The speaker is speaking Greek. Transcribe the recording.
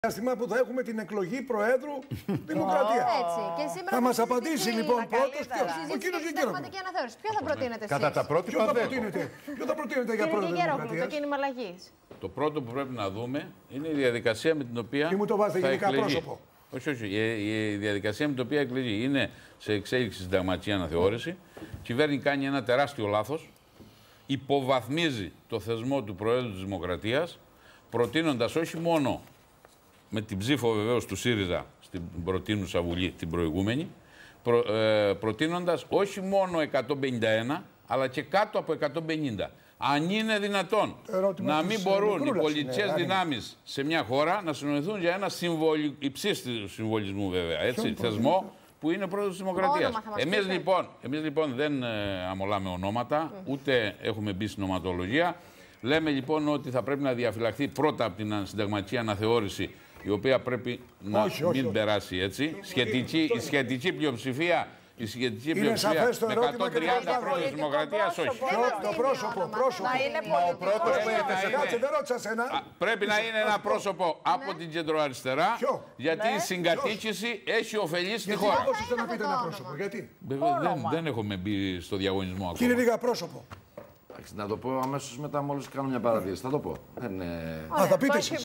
Διάστημα που θα έχουμε την εκλογή Προέδρου Δημοκρατία. Θα μας απαντήσει λοιπόν πρώτος ποιος. Ο κύριος Γεωργόπουλος. Ποιο θα προτείνετε Κατά τα πρώτη Ποιο θα προτείνετε για Πρόεδρο Δημοκρατίας. Το κίνημα αλλαγής. Το πρώτο που πρέπει να δούμε είναι η διαδικασία με την οποία. Ή μου το βάζετε γενικά εκλεγεί. πρόσωπο. Όχι. Η διαδικασία με την οποία εκλεγεί είναι σε εξέλιξη συνταγματική αναθεώρηση. Η κυβέρνηση κάνει ένα τεράστιο λάθος. Υποβαθμίζει το θεσμό του Προέδρου της Δημοκρατίας, προτείνοντας όχι μόνο με την ψήφο βεβαίως του ΣΥΡΙΖΑ στην προτείνουσα Βουλή την προηγούμενη, προτείνοντας όχι μόνο 151, αλλά και κάτω από 150. Αν είναι δυνατόν να μην μπορούν οι πολιτικές δυνάμεις σε μια χώρα να συνοηθούν για ένα υψής του συμβολισμού βέβαια, έτσι, θεσμό που είναι Πρόεδρος της Δημοκρατίας. Εμείς λοιπόν δεν αμολάμε ονόματα, ούτε έχουμε μπει στην οματολογία. Λέμε λοιπόν ότι θα πρέπει να διαφυλαχθεί πρώτα από την συνταγματική αναθεώρηση, η οποία πρέπει να μην περάσει έτσι. Η σχετική πλειοψηφία με 130 Πρόεδρος της Δημοκρατίας, όχι. Το πρόσωπο. Πρέπει να είναι ένα πρόσωπο από την κεντροαριστερά, γιατί η συγκατοίκηση έχει ωφελήσει στη χώρα. Να πείτε ένα πρόσωπο. Γιατί. Δεν έχουμε μπει στο διαγωνισμό ακόμα. Κύριε Ρίγα, πρόσωπο. Να το πω αμέσως μετά, μόλις κάνω μια παρατήρηση. Θα το πω. Θα πείτε εσείς.